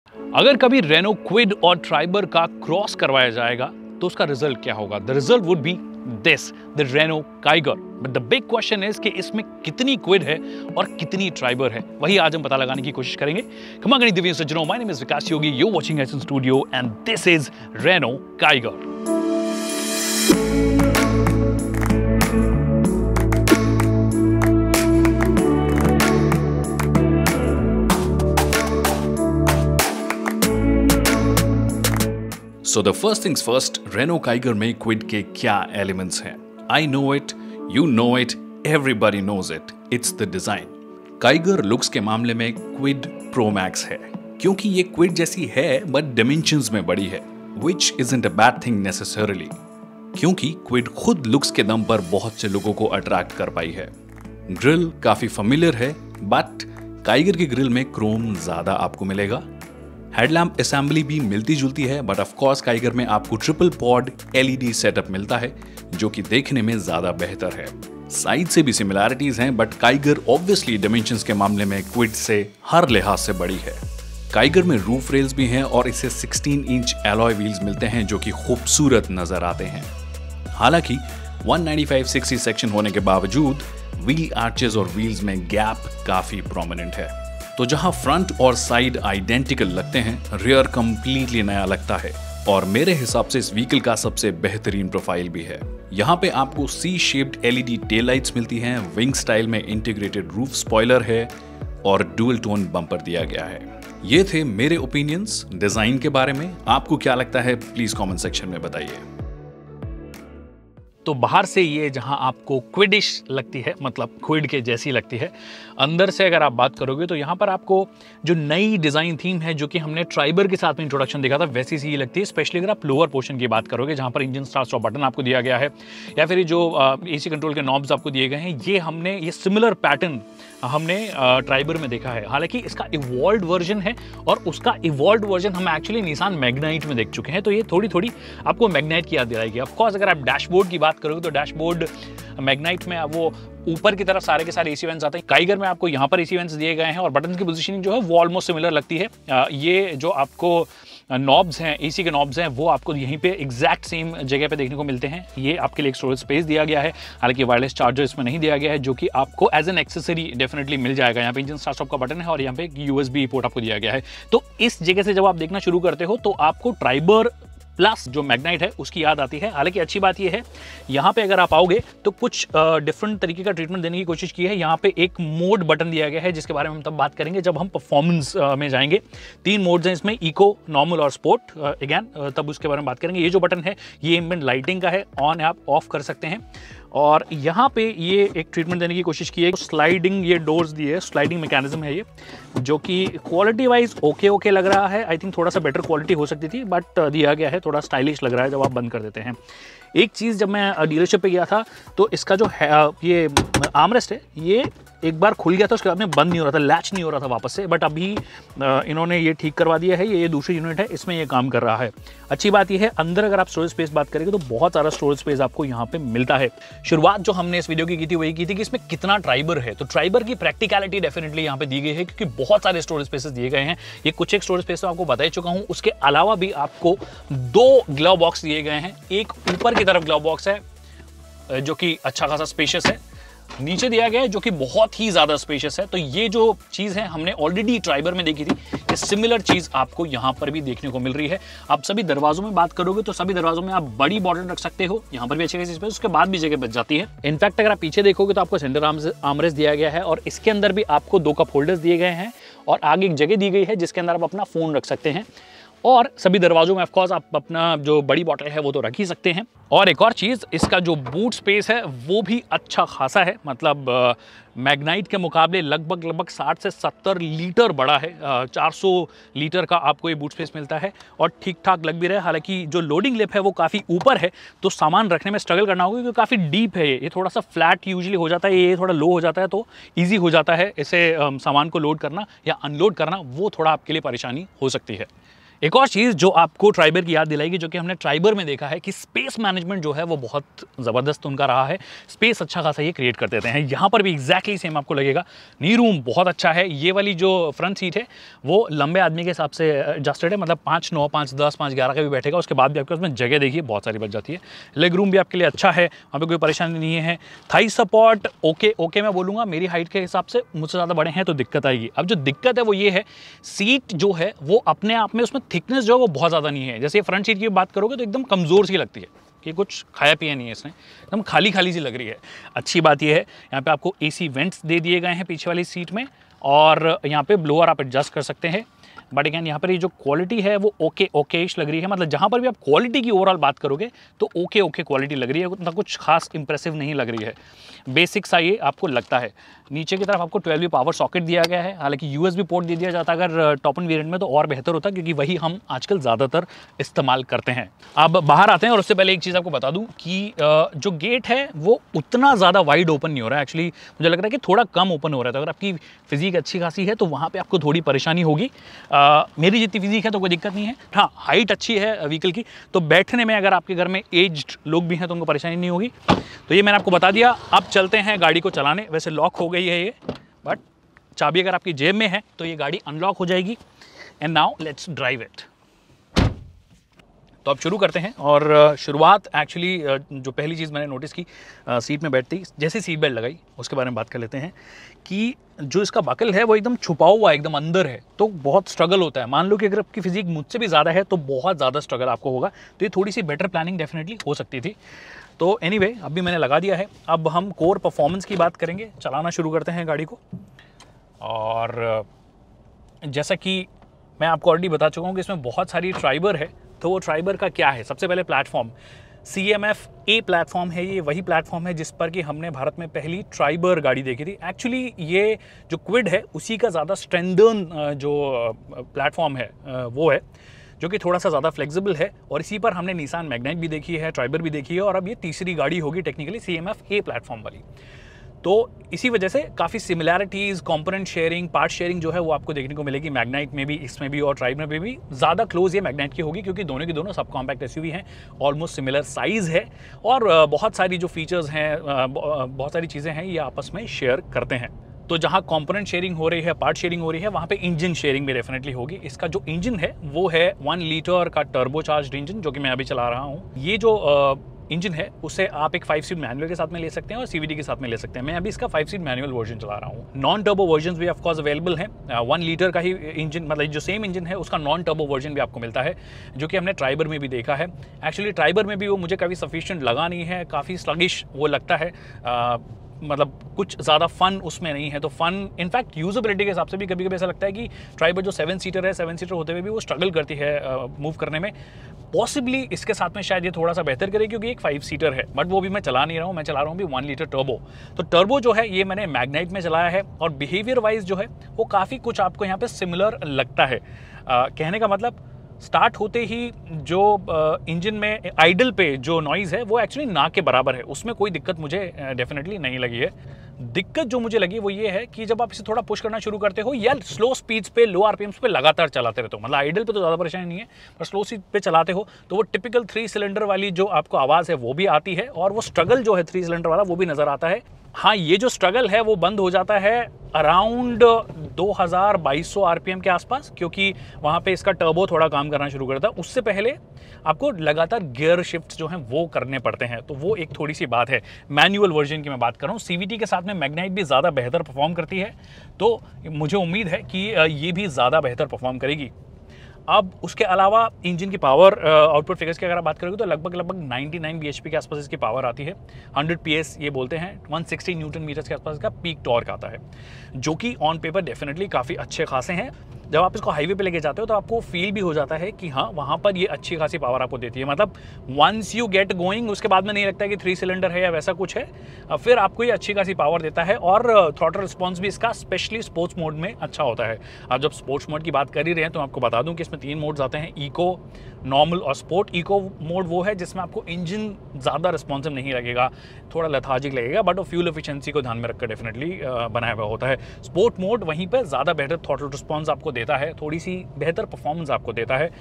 अगर कभी Renault Kwid और ट्राइबर का क्रॉस करवाया जाएगा तो उसका रिजल्ट क्या होगा? The result would be this, the Renault Kiger. But the big question is कि इसमें कितनी क्विड है और कितनी ट्राइबर है, वही आज हम पता लगाने की कोशिश करेंगे। खमा गणी दिव्य सज्जनों, my name is Vikas Yogi, you watching S in studio and this is Renault Kiger. So the first things first, Renault Kiger में क्विड के क्या एलिमेंट्स हैं? I know it, you know it, everybody knows it. It's the design. Kiger looks के मामले में quid pro max है, क्योंकि ये क्विड जैसी है बट डिमेंशंस में बड़ी है, which isn't a bad thing necessarily. क्योंकि क्विड खुद लुक्स के दम पर बहुत से लोगों को अट्रैक्ट कर पाई है। ग्रिल काफी फेमिलियर है, बट काइगर की ग्रिल में क्रोम ज्यादा आपको मिलेगा। हेडलैम्प असेंबली भी मिलती जुलती है, बट ऑफ कोर्स काइगर में आपको ट्रिपल पॉड एलईडी सेटअप मिलता है, जो कि देखने में ज्यादा बेहतर है। साइज से भी सिमिलैरिटीज हैं, बट काइगर ऑब्वियसली डायमेंशंस के मामले में क्विड से हर लिहाज से बड़ी है। काइगर में रूफ रेल्स भी हैं और इसे 16 इंच एलॉय व्हील्स मिलते हैं, जो कि खूबसूरत नजर आते हैं। हालांकि 195/60 सेक्शन होने के बावजूद व्हील आर्चेस और व्हील्स में गैप काफी प्रोमिनेंट है। तो जहां फ्रंट और साइड आइडेंटिकल लगते हैं, रियर कंप्लीटली नया लगता है, और मेरे हिसाब से इस व्हीकल का सबसे बेहतरीन प्रोफाइल भी है। यहाँ पे आपको C shaped LED tail lights मिलती हैं, विंग स्टाइल में इंटीग्रेटेड रूफ स्पॉइलर है और डुअल टोन बम्पर दिया गया है। ये थे मेरे ओपिनियंस डिजाइन के बारे में। आपको क्या लगता है, प्लीज कमेंट सेक्शन में बताइए। तो बाहर से ये जहां आपको क्विडिश लगती है, मतलब क्विड के जैसी लगती है, अंदर से अगर आप बात करोगे तो यहाँ पर आपको जो नई डिज़ाइन थीम है, जो कि हमने ट्राइबर के साथ में इंट्रोडक्शन देखा था, वैसी सी लगती है। स्पेशली अगर आप लोअर पोर्शन की बात करोगे, जहाँ पर इंजन स्टार्ट स्टॉप बटन आपको दिया गया है, या फिर जो एसी कंट्रोल के नॉब्स आपको दिए गए हैं, ये सिमिलर पैटर्न हमने ट्राइबर में देखा है। हालांकि इसका इवॉल्व्ड वर्जन है, और उसका इवॉल्व्ड वर्जन हम एक्चुअली निसान मैग्नाइट में देख चुके हैं, तो ये थोड़ी थोड़ी आपको मैग्नाइट की याद दिलाएगी। ऑफ कोर्स अगर आप डैशबोर्ड की बात करोगे तो डैशबोर्ड मैग्नाइट में वो ऊपर की तरफ सारे के सारे एसी वेंट्स आते हैं। काइगर में आपको यहाँ पर एसी वेंट्स दिए गए हैं, और बटन की पोजीशनिंग जो है वो ऑलमोस्ट सिमिलर लगती है। ये जो आपको नॉब्स हैं, एसी के नॉब्स हैं, वो आपको यहीं पे एग्जैक्ट सेम जगह पे देखने को मिलते हैं। ये आपके लिए एक स्टोरेज स्पेस दिया गया है, हालांकि वायरलेस चार्जर इसमें नहीं दिया गया है, जो कि आपको एज एन एक्सेसरी डेफिनेटली मिल जाएगा। यहाँ पे इंजन स्टार्ट स्टॉप का बटन है, और यहाँ पे एक यूएसबी पोर्ट आपको दिया गया है। तो इस जगह से जब आप देखना शुरू करते हो तो आपको ट्राइबर प्लस जो मैग्नाइट है उसकी याद आती है। हालांकि अच्छी बात यह है, यहाँ पे अगर आप आओगे तो कुछ डिफरेंट तरीके का ट्रीटमेंट देने की कोशिश की है। यहाँ पे एक मोड बटन दिया गया है, जिसके बारे में हम तब बात करेंगे जब हम परफॉर्मेंस में जाएंगे। 3 मोड्स हैं इसमें, इको, नॉर्मल और स्पोर्ट। अगेन तब उसके बारे में बात करेंगे। ये जो बटन है ये एम्बिएंट लाइटिंग का है, ऑन आप ऑफ कर सकते हैं। और यहाँ पे ये एक ट्रीटमेंट देने की कोशिश की है, स्लाइडिंग ये डोर्स दिए, स्लाइडिंग मैकेनिज्म है ये, जो कि क्वालिटी वाइज ओके लग रहा है। आई थिंक थोड़ा सा बेटर क्वालिटी हो सकती थी, बट दिया गया है, थोड़ा स्टाइलिश लग रहा है जब आप बंद कर देते हैं। एक चीज़, जब मैं डीलरशिप पे गया था तो इसका जो है ये आर्मरेस्ट है, ये एक बार खुल गया था, उसके बाद में बंद नहीं हो रहा था, लैच नहीं हो रहा था वापस से, बट अभी इन्होंने ये ठीक करवा दिया है। ये दूसरी यूनिट है, इसमें ये काम कर रहा है। अच्छी बात ये है, अंदर अगर आप स्टोरेज स्पेस बात करेंगे तो बहुत सारा स्टोरेज स्पेस आपको यहाँ पे मिलता है। शुरुआत जो हमने इस वीडियो की थी वही की थी कि इसमें कितना ट्राइबर है, तो ट्राइबर की प्रैक्टिकलिटी डेफिनेटली यहाँ पे दी गई है, क्योंकि बहुत सारे स्टोरेज स्पेसेस दिए गए हैं। ये कुछ एक स्टोरेज स्पेस तो आपको बता ही चुका हूँ, उसके अलावा भी आपको 2 ग्लव बॉक्स दिए गए हैं। एक ऊपर की तरफ ग्लव बॉक्स है, जो कि अच्छा खासा स्पेशियस है, नीचे दिया गया है जो कि बहुत ही ज्यादा स्पेशियस है। तो ये जो चीज है हमने ऑलरेडी ट्राइबर में देखी थी, ये सिमिलर चीज आपको यहां पर भी देखने को मिल रही है। आप सभी दरवाजों में बात करोगे तो सभी दरवाजों में आप बड़ी बॉटल रख सकते हो, यहां पर भी अच्छे खासी स्पेस, उसके बाद भी जगह बच जाती है। इनफैक्ट अगर आप पीछे देखोगे तो आपको सेंटर आर्मरेस्ट दिया गया है, और इसके अंदर भी आपको 2 कप होल्डर्स दिए गए हैं, और आगे एक जगह दी गई है जिसके अंदर आप अपना फोन रख सकते हैं। और सभी दरवाजों में ऑफ कोर्स आप अपना जो बड़ी बॉटल है वो तो रख ही सकते हैं। और एक और चीज़, इसका जो बूट स्पेस है वो भी अच्छा खासा है, मतलब मैग्नाइट के मुकाबले लगभग 60 से 70 लीटर बड़ा है। 400 लीटर का आपको ये बूट स्पेस मिलता है, और ठीक ठाक लग भी रहा है। हालांकि जो लोडिंग लिप है वो काफ़ी ऊपर है, तो सामान रखने में स्ट्रगल करना होगा, क्योंकि काफ़ी डीप है ये थोड़ा सा फ्लैट यूजुअली हो जाता है, ये थोड़ा लो हो जाता है, तो ईजी हो जाता है इसे सामान को लोड करना या अनलोड करना, वो थोड़ा आपके लिए परेशानी हो सकती है। एक और चीज़ जो आपको ट्राइबर की याद दिलाएगी, जो कि हमने ट्राइबर में देखा है कि स्पेस मैनेजमेंट जो है वो बहुत ज़बरदस्त उनका रहा है। स्पेस अच्छा खासा ये क्रिएट कर देते हैं। यहाँ पर भी एग्जैक्टली सेम आपको लगेगा। नी रूम बहुत अच्छा है। ये वाली जो फ्रंट सीट है वो लंबे आदमी के हिसाब से एडजस्टेड है, मतलब 5'9", 5'10", 5'11 का भी बैठेगा। उसके बाद भी आपके उसमें जगह देखिए बहुत सारी बच जाती है। लेग रूम भी आपके लिए अच्छा है, वहाँ पर कोई परेशानी नहीं है। थाई सपोर्ट ओके मैं बोलूँगा, मेरी हाइट के हिसाब से मुझसे ज़्यादा बड़े हैं तो दिक्कत आएगी। अब जो दिक्कत है वो ये है, सीट जो है वो अपने आप में उसमें थिकनेस जो है वो बहुत ज़्यादा नहीं है। जैसे फ्रंट सीट की बात करोगे तो एकदम कमज़ोर सी लगती है कि कुछ खाया पिया नहीं है इसने, एकदम खाली खाली सी लग रही है। अच्छी बात यह है यहाँ पे आपको एसी वेंट्स दे दिए गए हैं पीछे वाली सीट में, और यहाँ पे ब्लोअर आप एडजस्ट कर सकते हैं। बट अगैन यहाँ पर ये जो क्वालिटी है वो ओकेश लग रही है। मतलब जहाँ पर भी आप क्वालिटी की ओवरऑल बात करोगे तो ओके क्वालिटी लग रही है, उतना कुछ खास इंप्रेसिव नहीं लग रही है। बेसिक सा ये आपको लगता है। नीचे की तरफ आपको 12V पावर सॉकेट दिया गया है, हालांकि USB पोर्ट दे दिया जाता अगर टॉप एंड वेरिएंट में तो और बेहतर होता, क्योंकि वही हम आजकल ज़्यादातर इस्तेमाल करते हैं। अब बाहर आते हैं और उससे पहले एक चीज़ आपको बता दूं कि जो गेट है वो उतना ज़्यादा वाइड ओपन नहीं हो रहा है। एक्चुअली मुझे लग रहा है कि थोड़ा कम ओपन हो रहा है। तो अगर आपकी फिजिक अच्छी खासी है तो वहाँ पर आपको थोड़ी परेशानी होगी। मेरी जितनी फिजिक है तो कोई दिक्कत नहीं है। हाँ, हाइट अच्छी है व्हीकल की, तो बैठने में अगर आपके घर में एज्ड लोग भी हैं तो उनको परेशानी नहीं होगी। तो ये मैंने आपको बता दिया। अब चलते हैं गाड़ी को चलाने। वैसे लॉक हो गई है ये, बट चाबी अगर आपकी जेब में है तो ये गाड़ी अनलॉक हो जाएगी। And now let's drive it. तो अब शुरू करते हैं। और शुरुआत एक्चुअली जो पहली चीज़ मैंने नोटिस की सीट में बैठती जैसे सीट बेल्ट लगाई उसके बारे में बात कर लेते हैं कि जो इसका बकल है वो एकदम छुपा हुआ एकदम अंदर है, तो बहुत स्ट्रगल होता है। मान लो कि अगर आपकी फिजिक मुझसे भी ज़्यादा है तो बहुत ज़्यादा स्ट्रगल आपको होगा। तो ये थोड़ी सी बेटर प्लानिंग डेफिनेटली हो सकती थी। तो एनीवे अभी मैंने लगा दिया है। अब हम कोर परफॉर्मेंस की बात करेंगे, चलाना शुरू करते हैं गाड़ी को। और जैसा कि मैं आपको ऑलरेडी बता चुका हूँ कि इसमें बहुत सारी ट्राइबर है। तो वो ट्राइबर का क्या है, सबसे पहले प्लेटफॉर्म CMF-A प्लेटफॉर्म है। ये वही प्लेटफॉर्म है जिस पर कि हमने भारत में पहली ट्राइबर गाड़ी देखी थी। एक्चुअली ये जो क्विड है उसी का ज़्यादा स्ट्रेंथन जो प्लेटफॉर्म है वो है, जो कि थोड़ा सा ज़्यादा फ्लेक्सिबल है। और इसी पर हमने निसान मैग्नाइट भी देखी है, ट्राइबर भी देखी है, और अब ये तीसरी गाड़ी होगी टेक्निकली CMF-A प्लेटफॉर्म वाली। तो इसी वजह से काफ़ी similarities, component sharing, part sharing जो है वो आपको देखने को मिलेगी मैग्नाइट में भी, इसमें भी, और ट्राइबर में भी। ज़्यादा क्लोज ये मैग्नाइट की होगी क्योंकि दोनों की दोनों सब कॉम्पैक्ट SUV हैं, ऑलमोस्ट सिमिलर साइज़ है, और बहुत सारी जो फीचर्स हैं, बहुत सारी चीज़ें हैं, ये आपस में शेयर करते हैं। तो जहाँ कंपोनेंट शेयरिंग हो रही है, पार्ट शेयरिंग हो रही है, वहाँ पे इंजन शेयरिंग भी डेफिनेटली होगी। इसका जो इंजन है वो है 1 लीटर का टर्बोचार्ज्ड इंजन, जो कि मैं अभी चला रहा हूँ। ये जो इंजन है उसे आप एक 5 स्पीड मैनुअल के साथ में ले सकते हैं और CVT के साथ में ले सकते हैं। मैं अभी इसका 5 स्पीड मैनुअल वर्जन चला रहा हूँ। नॉन टर्बो वर्जन भी ऑफ कोर्स अवेलेबल हैं। 1 लीटर का ही इंजन, मतलब जो सेम इंजन है उसका नॉन टर्बो वर्जन भी आपको मिलता है, जो कि हमने ट्राइबर में भी देखा है। एक्चुअली ट्राइबर में भी वो मुझे काफ़ी सफिशिएंट लगा नहीं है, काफ़ी स्लगिश वो लगता है। मतलब कुछ ज़्यादा फन उसमें नहीं है। तो फन इनफैक्ट यूजेबिलिटी के हिसाब से भी कभी कभी ऐसा लगता है कि ट्राइबर जो 7 सीटर है, 7 सीटर होते हुए भी वो स्ट्रगल करती है मूव करने में। पॉसिबली इसके साथ में शायद ये थोड़ा सा बेहतर करे क्योंकि एक 5 सीटर है, बट वो भी मैं चला नहीं रहा हूँ। मैं चला रहा हूँ भी 1 लीटर टर्बो। तो टर्बो जो है ये मैंने मैग्नाइट में चलाया है, और बिहेवियर वाइज जो है वो काफ़ी कुछ आपको यहाँ पे सिमिलर लगता है। कहने का मतलब स्टार्ट होते ही जो इंजन में आइडल पे जो नॉइज़ है वो एक्चुअली ना के बराबर है, उसमें कोई दिक्कत मुझे डेफिनेटली नहीं लगी है। दिक्कत जो मुझे लगी वो ये है कि जब आप इसे थोड़ा पुश करना शुरू करते हो या स्लो स्पीड्स पे, लो RPMs पे लगातार चलाते रहते हो, मतलब आइडल पे तो ज़्यादा परेशानी नहीं है, पर स्लो स्पीड पे चलाते हो तो वो टिपिकल 3 सिलेंडर वाली जो आपको आवाज़ है वो भी आती है, और वो स्ट्रगल जो है 3 सिलेंडर वाला वो भी नज़र आता है। हाँ, ये जो स्ट्रगल है वो बंद हो जाता है अराउंड 2200 RPM के आसपास, क्योंकि वहाँ पे इसका टर्बो थोड़ा काम करना शुरू करता है। उससे पहले आपको लगातार गियर शिफ्ट जो हैं वो करने पड़ते हैं, तो वो एक थोड़ी सी बात है। मैनुअल वर्जन की मैं बात कर रहा हूँ। CVT के साथ में मैग्नाइट भी ज़्यादा बेहतर परफॉर्म करती है, तो मुझे उम्मीद है कि ये भी ज़्यादा बेहतर परफॉर्म करेगी। अब उसके अलावा इंजन की पावर आउटपुट फिगर्स की अगर आप बात करोगे तो लगभग 99 bhp के आसपास इसकी पावर आती है। 100 PS ये बोलते हैं, 160 न्यूटन मीटर्स के आसपास इसका पीक टॉर्क आता है, जो कि ऑन पेपर डेफिनेटली काफ़ी अच्छे खासे हैं। जब आप इसको हाईवे पे लेके जाते हो तो आपको फील भी हो जाता है कि हाँ, वहाँ पर ये अच्छी खासी पावर आपको देती है। मतलब वंस यू गेट गोइंग उसके बाद में नहीं लगता है कि 3 सिलेंडर है या वैसा कुछ है, फिर आपको ये अच्छी खासी पावर देता है। और थ्रॉटल रिस्पॉन्स भी इसका स्पेशली स्पोर्ट्स मोड में अच्छा होता है। अब जब स्पोर्ट्स मोड की बात कर ही रहे हैं तो आपको बता दूं कि इसमें 3 मोड्स आते हैं, इको, नॉर्मल और स्पोर्ट। इको मोड वो है जिसमें आपको इंजन ज़्यादा रिस्पॉन्सिव नहीं लगेगा, थोड़ा लेथार्जिक लगेगा, बट वो फ्यूल एफिशिएंसी को ध्यान में रखकर डेफिनेटली बनाया हुआ होता है। स्पोर्ट मोड वहीं पर ज़्यादा बेहतर थ्रॉटल रिस्पॉन्स आपको देता है, थोड़ी सी बेहतर परफॉर्मेंस आपको देता है,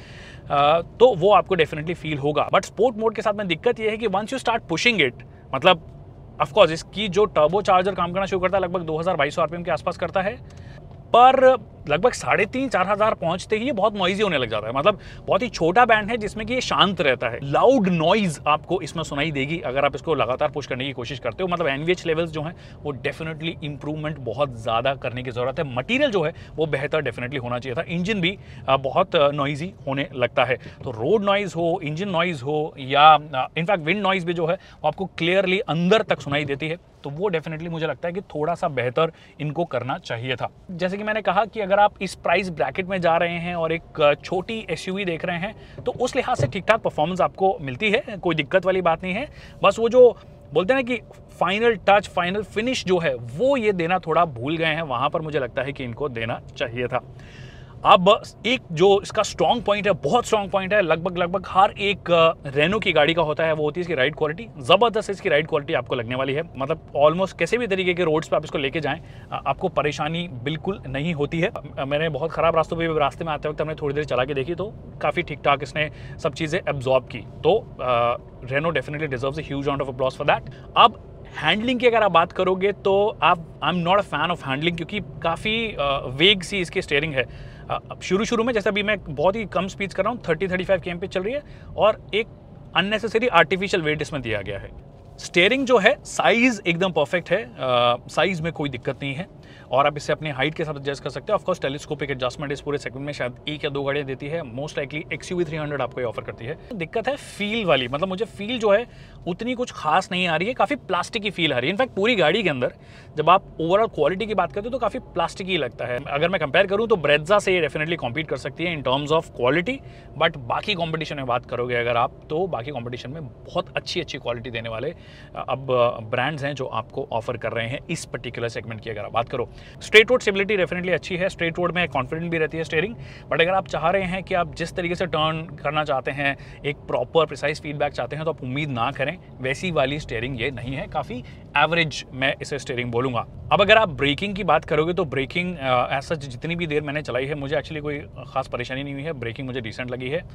तो वो आपको डेफिनेटली फील होगा। बट स्पोर्ट मोड के साथ में दिक्कत ये है कि once you start pushing it, मतलब ऑफकोर्स इसकी जो टर्बो चार्जर काम करना शुरू करता है लगभग 2200 आरपीएम के आसपास करता है, पर लगभग 3500-4000 पहुंचते ही ये बहुत नॉइजी होने लग जाता है। मतलब बहुत ही छोटा बैंड है जिसमें कि ये शांत रहता है, लाउड नॉइज आपको इसमें सुनाई देगी अगर आप इसको लगातार पुश करने की कोशिश करते हो। मतलब एनवीएच लेवल्स जो हैं वो डेफिनेटली इंप्रूवमेंट बहुत ज़्यादा करने की ज़रूरत है। मटीरियल जो है वो बेहतर डेफिनेटली होना चाहिए था। इंजन भी बहुत नॉइजी होने लगता है, तो रोड नॉइज़ हो, इंजन नॉइज़ हो, या इनफैक्ट विंड नॉइज़ भी जो है वो आपको क्लियरली अंदर तक सुनाई देती है, तो वो डेफिनेटली मुझे लगता है कि थोड़ा सा बेहतर इनको करना चाहिए था। जैसे कि मैंने कहा कि अगर आप इस प्राइस ब्रैकेट में जा रहे हैं और एक छोटी एसयूवी देख रहे हैं तो उस लिहाज से ठीक ठाक परफॉर्मेंस आपको मिलती है, कोई दिक्कत वाली बात नहीं है। बस वो जो बोलते हैं ना कि फाइनल टच, फाइनल फिनिश जो है वो ये देना थोड़ा भूल गए हैं, वहाँ पर मुझे लगता है कि इनको देना चाहिए था। अब एक जो इसका स्ट्रॉन्ग पॉइंट है, बहुत स्ट्रॉन्ग पॉइंट है, लगभग हर एक रेनो की गाड़ी का होता है, वो होती है इसकी राइड क्वालिटी। ज़बरदस्त इसकी राइड क्वालिटी आपको लगने वाली है। मतलब ऑलमोस्ट किसी भी तरीके के रोड्स पे आप इसको लेके जाएं आपको परेशानी बिल्कुल नहीं होती है। मैंने बहुत ख़राब रास्तों पे रास्ते में आते वक्त हमने थोड़ी देर चला के देखी तो काफ़ी ठीक ठाक इसने सब चीज़ें एब्जॉर्ब की। तो Renault definitely deserves a huge amount of applause for that. अब हैंडलिंग की अगर आप बात करोगे तो I am not a fan of handling, क्योंकि काफ़ी वेग सी इसकी स्टीयरिंग है। शुरू में जैसे अभी मैं बहुत ही कम स्पीड कर रहा हूँ, 30-35 km पे चल रही है, और एक अननेसेसरी आर्टिफिशियल वेट इसमें दिया गया है। स्टीयरिंग जो है साइज़ एकदम परफेक्ट है, साइज़ में कोई दिक्कत नहीं है, और आप इसे अपनी हाइट के साथ एडजस्ट कर सकते हो। ऑफकोर्स टेलीस्कोपिक एडजस्टमेंट इस पूरे सेगमेंट में शायद 1 या 2 गाड़ियाँ देती है, मोस्ट लाइकली XUV 300 आपको ये ऑफर करती है। दिक्कत है फील वाली, मतलब मुझे फील जो है उतनी कुछ खास नहीं आ रही है, काफ़ी प्लास्टिक की फील आ रही है। इनफैक्ट पूरी गाड़ी के अंदर जब आप ओवरऑल क्वालिटी की बात करते हो तो काफ़ी प्लास्टिक ही लगता है। अगर मैं कंपेयर करूँ तो ब्रेज़ा से ये डेफिनेटली कॉम्पीट कर सकती है in terms of quality, but बाकी कॉम्पिटिशन में बात करोगे अगर आप, तो बाकी कॉम्पिटिशन में बहुत अच्छी क्वालिटी देने वाले अब ब्रांड्स हैं जो आपको ऑफर कर रहे हैं इस पर्टिकुलर सेगमेंट की। अगर आप बात करो स्ट्रेट रोड स्टेबिलिटी डेफिनेटली अच्छी है, स्ट्रेट रोड में कॉन्फिडेंट भी रहती है स्टीयरिंग, बट अगर आप चाह रहे हैं कि आप जिस तरीके से टर्न करना चाहते हैं, एक प्रॉपर प्रिसाइज फीडबैक चाहते हैं, तो आप उम्मीद ना करें, वैसी वाली स्टीयरिंग ये नहीं है, काफ़ी एवरेज मैं इसे स्टीयरिंग बोलूँगा। अब अगर आप ब्रेकिंग की बात करोगे तो ब्रेकिंग एज सच जितनी भी देर मैंने चलाई है मुझे एक्चुअली कोई खास परेशानी नहीं हुई है, ब्रेकिंग मुझे डिसेंट लगी है।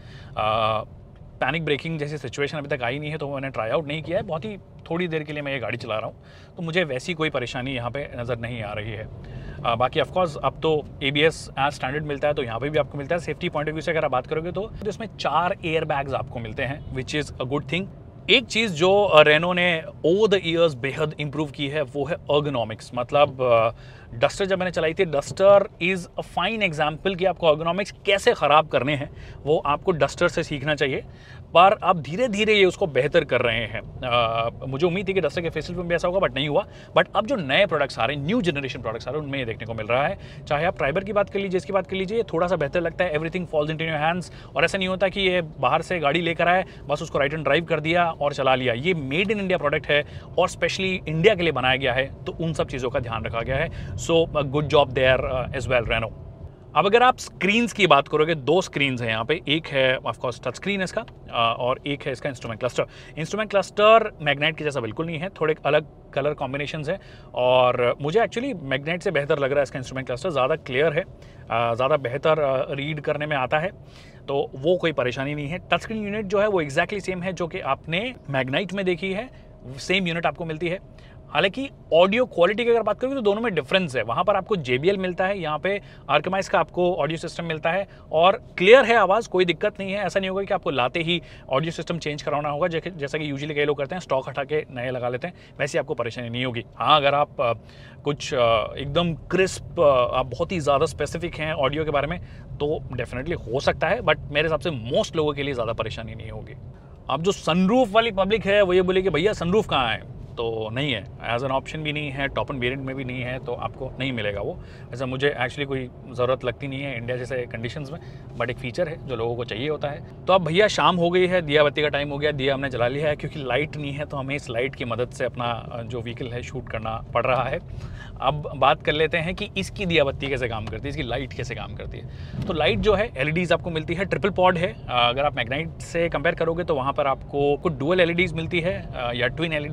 पैनिक ब्रेकिंग जैसी सिचुएशन अभी तक आई नहीं है, तो मैंने ट्राई आउट नहीं किया है, बहुत ही थोड़ी देर के लिए मैं ये गाड़ी चला रहा हूँ, तो मुझे वैसी कोई परेशानी यहाँ पे नज़र नहीं आ रही है। बाकी ऑफकोर्स अब तो ABS एज स्टैंडर्ड मिलता है, तो यहाँ पे भी आपको मिलता है। सेफ्टी पॉइंट ऑफ व्यू से अगर आप बात करोगे तो इसमें 4 एयर बैग्स आपको मिलते हैं, which is a good thing. एक चीज़ जो रेनो ने ओवर द ईयर्स बेहद इंप्रूव की है वो है अर्गोनॉमिक्स। मतलब डस्टर जब मैंने चलाई थी, Duster is a fine example कि आपको अर्गोनॉमिक्स कैसे ख़राब करने हैं, वो आपको डस्टर से सीखना चाहिए, पर अब धीरे धीरे ये उसको बेहतर कर रहे हैं। मुझे उम्मीद थी कि डस्टर के फेसलिफ्ट में भी ऐसा होगा, बट नहीं हुआ। बट अब जो नए प्रोडक्ट्स आ रहे हैं, न्यू जनरेशन प्रोडक्ट्स आ रहे हैं, उनमें ये देखने को मिल रहा है। चाहे आप ट्राइबर की बात कर लीजिए, इसकी बात कर लीजिए, थोड़ा सा बेहतर लगता है, everything falls into your hands, और ऐसा नहीं होता कि ये बाहर से गाड़ी लेकर आए, बस उसको राइट एंड ड्राइव कर दिया और चला लिया। ये मेड इन इंडिया प्रोडक्ट है और स्पेशली इंडिया के लिए बनाया गया है, तो उन सब चीज़ों का ध्यान रखा गया है। So good job there as well Renault. अब अगर आप स्क्रीन्स की बात करोगे, 2 स्क्रीन्स हैं यहाँ पे, एक है ऑफकोर्स टच स्क्रीन है इसका, और एक है इसका instrument cluster. Instrument cluster magnet की जैसा बिल्कुल नहीं है, थोड़े अलग कलर कॉम्बिनेशंस हैं, और मुझे एक्चुअली मैग्नेट से बेहतर लग रहा है इसका इंस्ट्रूमेंट क्लस्टर। ज़्यादा क्लियर है, ज़्यादा बेहतर रीड करने में आता है, तो वो कोई परेशानी नहीं है। टच स्क्रीन यूनिट जो है वो एग्जैक्टली सेम है जो कि आपने मैग्नाइट में देखी है, सेम यूनिट आपको मिलती है। हालांकि ऑडियो क्वालिटी की अगर बात करोगे तो दोनों में डिफरेंस है। वहाँ पर आपको JBL मिलता है, यहाँ पे आर्कमाइज का आपको ऑडियो सिस्टम मिलता है, और क्लियर है आवाज़, कोई दिक्कत नहीं है। ऐसा नहीं होगा कि आपको लाते ही ऑडियो सिस्टम चेंज कराना होगा, जैसा कि यूजुअली कई लोग करते हैं, स्टॉक हटा के नए लगा लेते हैं, वैसे आपको परेशानी नहीं होगी। हाँ, अगर आप कुछ एकदम क्रिस्प, आप बहुत ही ज़्यादा स्पेसिफिक हैं ऑडियो के बारे में, तो डेफिनेटली हो सकता है, बट मेरे हिसाब से मोस्ट लोगों के लिए ज़्यादा परेशानी नहीं होगी। अब जो सनरूफ वाली पब्लिक है वो ये बोले कि भैया सनरूफ कहाँ है, तो नहीं है, एज एन ऑप्शन भी नहीं है, टॉप एंड वेरिएंट में भी नहीं है, तो आपको नहीं मिलेगा वो। ऐसा मुझे एक्चुअली कोई ज़रूरत लगती नहीं है इंडिया जैसे कंडीशंस में, बट एक फ़ीचर है जो लोगों को चाहिए होता है। तो अब भैया शाम हो गई है, दिया बत्ती का टाइम हो गया, दिया हमने जला लिया है, क्योंकि लाइट नहीं है तो हमें इस लाइट की मदद से अपना जो व्हीकल है शूट करना पड़ रहा है। अब बात कर लेते हैं कि इसकी दिया बत्ती कैसे काम करती है, इसकी लाइट कैसे काम करती है। तो लाइट जो है LEDs आपको मिलती है, ट्रिपल पॉड है। अगर आप मैग्नाइट से कंपेयर करोगे तो वहाँ पर आपको कुछ डुअल LEDs मिलती है, या ट्विन LEDs या what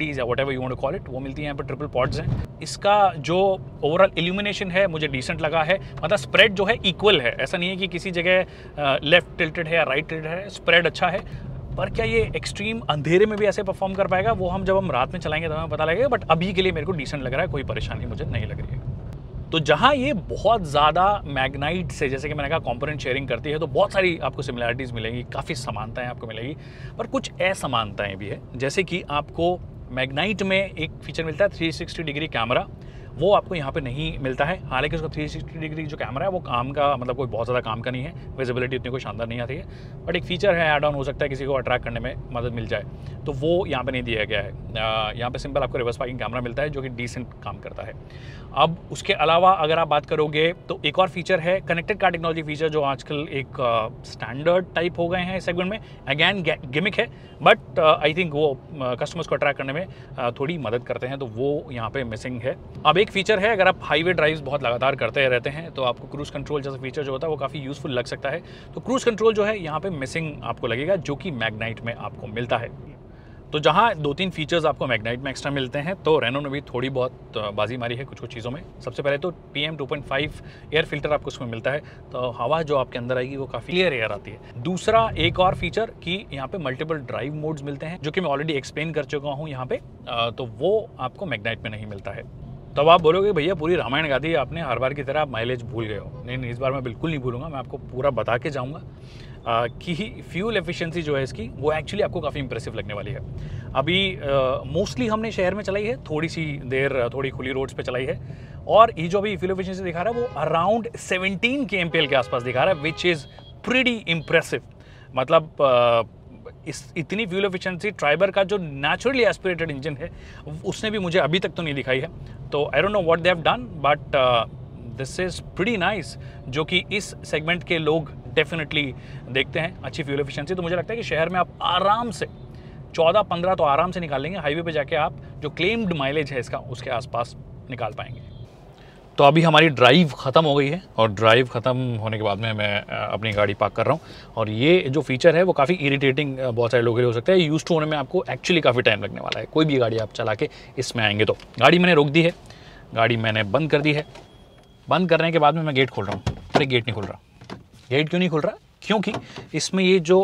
whatever you want to call it, वो मिलती है यहाँ पर। ट्रिपल पॉड्स हैं। इसका जो ओवरऑल इल्यूमिनेशन है मुझे डिसेंट लगा है, मतलब स्प्रेड जो है इक्वल है, ऐसा नहीं है कि किसी जगह लेफ्ट टिल्टेड है या राइट टिल्टेड है, स्प्रेड अच्छा है। पर क्या ये एक्सट्रीम अंधेरे में भी ऐसे परफॉर्म कर पाएगा, वो हम जब हम रात में चलाएंगे तो हमें पता लगेगा, बट अभी के लिए मेरे को डिसेंट लग रहा है, कोई परेशानी मुझे नहीं लग रही है। तो जहाँ ये बहुत ज़्यादा मैग्नाइट से, जैसे कि मैंने कहा, कंपोनेंट शेयरिंग करती है, तो बहुत सारी आपको सिमिलैरिटीज़ मिलेंगी, काफ़ी समानताएं आपको मिलेगी, पर कुछ असमानताएं भी है। जैसे कि आपको मैग्नाइट में एक फीचर मिलता है 360 डिग्री कैमरा, वो आपको यहाँ पे नहीं मिलता है। हालांकि उसका 360 डिग्री जो कैमरा है वो काम का, मतलब कोई बहुत ज़्यादा काम का नहीं है, विजिबिलिटी उतनी कोई शानदार नहीं आती है, बट एक फीचर है, ऐड ऑन हो सकता है, किसी को अट्रैक्ट करने में मदद मिल जाए, तो वो यहाँ पे नहीं दिया गया है। यहाँ पे सिंपल आपको रिवर्स पार्किंग कैमरा मिलता है जो कि डिसेंट काम करता है। अब उसके अलावा अगर आप बात करोगे तो एक और फीचर है कनेक्टेड कार टेक्नोलॉजी फीचर, जो आजकल एक स्टैंडर्ड टाइप हो गए हैं इस सेगमेंट में। अगैन गिमिक है, बट आई थिंक वो कस्टमर्स को अट्रैक्ट करने में थोड़ी मदद करते हैं, तो वो यहाँ पे मिसिंग है। अब एक फीचर है, अगर आप हाईवे ड्राइव्स बहुत लगातार करते रहते हैं तो आपको क्रूज कंट्रोल जैसा फीचर जो होता है वो काफ़ी यूजफुल लग सकता है। तो क्रूज कंट्रोल जो है यहाँ पे मिसिंग आपको लगेगा, जो कि मैग्नाइट में आपको मिलता है। तो जहाँ 2-3 फीचर्स आपको मैग्नाइट में एक्स्ट्रा मिलते हैं, तो रेनो ने भी थोड़ी बहुत बाजी मारी है कुछ चीज़ों में। सबसे पहले तो PM 2.5 एयर फिल्टर आपको उसमें मिलता है, तो हवा जो आपके अंदर आएगी वो काफ़ी क्लियर एयर आती है। दूसरा एक और फीचर कि यहाँ पे मल्टीपल ड्राइव मोड्स मिलते हैं, जो कि मैं ऑलरेडी एक्सप्लेन कर चुका हूँ यहाँ पे, तो वो आपको मैग्नाइट में नहीं मिलता है। तब आप बोलोगे भैया पूरी रामायण गा दी आपने, हर बार की तरह आप माइलेज भूल गए हो। नहीं, इस बार मैं बिल्कुल नहीं भूलूंगा, मैं आपको पूरा बता के जाऊँगा कि फ्यूल एफिशिएंसी जो है इसकी, वो एक्चुअली आपको काफ़ी इंप्रेसिव लगने वाली है। अभी मोस्टली हमने शहर में चलाई है, थोड़ी सी देर थोड़ी खुली रोड्स पे चलाई है, और ये जो अभी फ्यूल एफिशिएंसी दिखा रहा है वो अराउंड 17 kmpl के आसपास दिखा रहा है, विच इज़ प्रीटी इम्प्रेसिव। मतलब इस इतनी फ्यूल एफिशिएंसी ट्राइबर का जो नेचुरली एस्पिरेटेड इंजन है उसने भी मुझे अभी तक तो नहीं दिखाई है। तो I don't know what they have done, but this is pretty nice, जो कि इस सेगमेंट के लोग डेफिनेटली देखते हैं। अच्छी फ्यूल एफिशिएंसी, तो मुझे लगता है कि शहर में आप आराम से 14-15 तो आराम से निकाल लेंगे, हाईवे पे जाके आप जो क्लेम्ड माइलेज है इसका उसके आसपास निकाल पाएंगे। तो अभी हमारी ड्राइव ख़त्म हो गई है, और ड्राइव ख़त्म होने के बाद में मैं अपनी गाड़ी पार्क कर रहा हूँ। और ये जो फीचर है वो काफ़ी इरिटेटिंग बहुत सारे लोगों के लिए हो सकता है, यूज़ टू होने में आपको एक्चुअली काफ़ी टाइम लगने वाला है। कोई भी गाड़ी आप चला के इसमें आएंगे तो। गाड़ी मैंने रोक दी है, गाड़ी मैंने बंद कर दी है। बंद करने के बाद में मैं गेट खोल रहा हूँ। अरे गेट नहीं खुल रहा। गेट क्यों नहीं खुल रहा? क्योंकि इसमें ये जो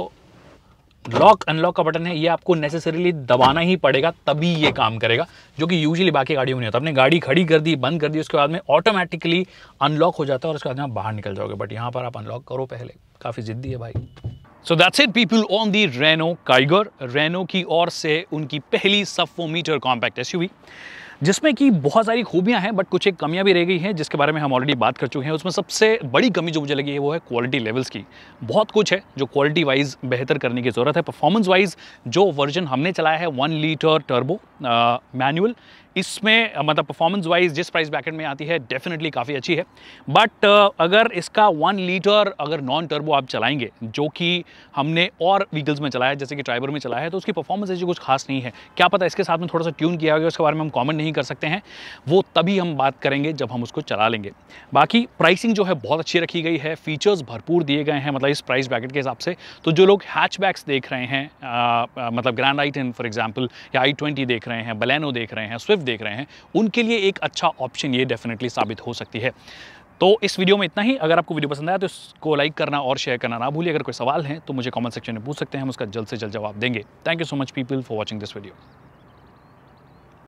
लॉक अनलॉक का बटन है ये आपको नेसेसरीली दबाना ही पड़ेगा, तभी ये काम करेगा, जो कि यूजुअली बाकी गाड़ियों में नहीं होता। आपने गाड़ी खड़ी कर दी, बंद कर दी, उसके बाद में ऑटोमेटिकली अनलॉक हो जाता है और उसके बाद में आप बाहर निकल जाओगे, बट यहाँ पर आप अनलॉक करो पहले। काफ़ी जिद्दी है भाई। So that's it people on the Renault Kiger. Renault की ओर से उनकी पहली सब-4 कॉम्पैक्ट SUV, जिसमें कि बहुत सारी खूबियां हैं, बट कुछ एक कमियां भी रह गई हैं जिसके बारे में हम ऑलरेडी बात कर चुके हैं। उसमें सबसे बड़ी कमी जो मुझे लगी है वो है क्वालिटी लेवल्स की। बहुत कुछ है जो क्वालिटी वाइज बेहतर करने की ज़रूरत है। परफॉर्मेंस वाइज जो वर्जन हमने चलाया है 1 लीटर टर्बो मैनुअल, इसमें मतलब परफॉर्मेंस वाइज जिस प्राइस ब्रैकेट में आती है डेफिनेटली काफ़ी अच्छी है। बट अगर इसका 1 लीटर अगर नॉन टर्बो आप चलाएंगे, जो कि हमने और व्हीकल्स में चलाया है, जैसे कि ट्राइबर में चलाया है, तो उसकी परफॉर्मेंस ऐसी कुछ खास नहीं है। क्या पता इसके साथ में थोड़ा सा ट्यून किया गया, उसके बारे में हम कमेंट नहीं कर सकते हैं, वो तभी हम बात करेंगे जब हम उसको चला लेंगे। बाकी प्राइसिंग जो है बहुत अच्छी रखी गई है, फीचर्स भरपूर दिए गए हैं, मतलब इस प्राइस ब्रैकेट के हिसाब से। तो जो लोग हैचबैक्स देख रहे हैं, मतलब ग्रैंड i10 फॉर एग्जाम्पल, या i20 देख रहे हैं, बलेनो देख रहे हैं, स्विफ्ट देख रहे हैं, उनके लिए एक अच्छा ऑप्शन ये डेफिनेटली साबित हो सकती है। तो इस वीडियो में इतना ही। अगर आपको वीडियो पसंद आया तो इसको लाइक करना और शेयर करना ना भूलिए। अगर कोई सवाल है तो मुझे कमेंट सेक्शन में पूछ सकते हैं, हम उसका जल्द से जल्द जवाब देंगे। Thank you so much people for watching this video.